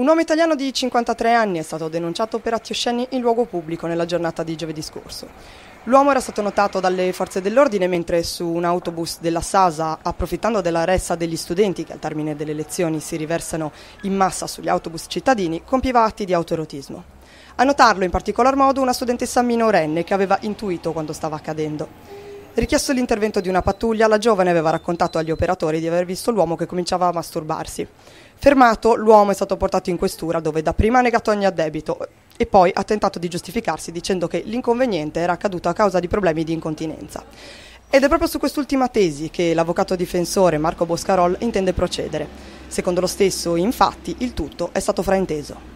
Un uomo italiano di 53 anni è stato denunciato per atti osceni in luogo pubblico nella giornata di giovedì scorso. L'uomo era stato notato dalle forze dell'ordine mentre su un autobus della Sasa, approfittando della ressa degli studenti che al termine delle lezioni si riversano in massa sugli autobus cittadini, compieva atti di autoerotismo. A notarlo in particolar modo una studentessa minorenne che aveva intuito quanto stava accadendo. Richiesto l'intervento di una pattuglia, la giovane aveva raccontato agli operatori di aver visto l'uomo che cominciava a masturbarsi. Fermato, l'uomo è stato portato in questura dove dapprima ha negato ogni addebito e poi ha tentato di giustificarsi dicendo che l'inconveniente era accaduto a causa di problemi di incontinenza. Ed è proprio su quest'ultima tesi che l'avvocato difensore Marco Boscarol intende procedere. Secondo lo stesso, infatti, il tutto è stato frainteso.